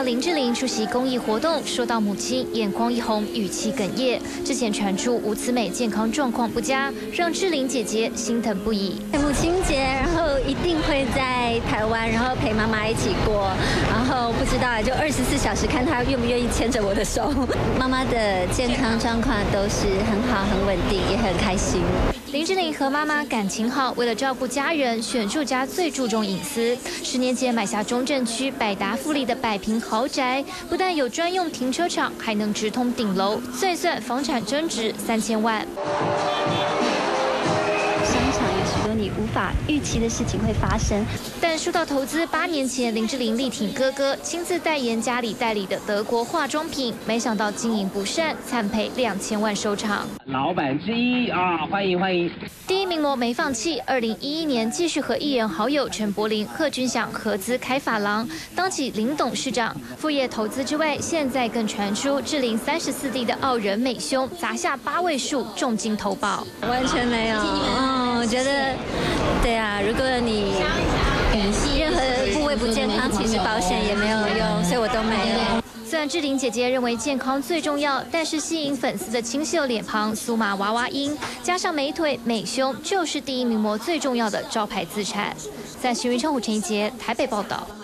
模林志玲出席公益活动，说到母亲，眼眶一红，语气哽咽。之前传出吴慈美健康状况不佳，让志玲姐姐心疼不已。 母亲节，然后一定会在台湾，然后陪妈妈一起过。然后不知道就24小时看她愿不愿意牵着我的手。妈妈的健康状况都是很好、很稳定，也很开心。 林志玲和妈妈感情好，为了照顾家人，选住家最注重隐私。10年前买下中正区百达富丽的100坪豪宅，不但有专用停车场，还能直通顶楼。算一算，房产增值3000万。 你无法预期的事情会发生， 但说到投资，8年前林志玲力挺哥哥，亲自代言家里代理的德国化妆品，没想到经营不善，惨赔2000万收场。 老板之一啊，欢迎欢迎！ 第一名模没放弃，2011年继续和艺人好友陈柏霖、贺军翔合资开发廊，当起林董事长。副业投资之外，现在更传出志玲34弟的傲人美胸砸下8位数重金投保， 完全没有。我觉得。对啊，如果你任何部位不健康，其实保险也没有用，所以我都没有。 虽然志玲姐姐认为健康最重要，但是吸引粉丝的清秀脸庞、苏麻娃娃音，加上美腿、美胸，就是第一名模最重要的招牌资产。在徐云超、胡陈一杰台北报道。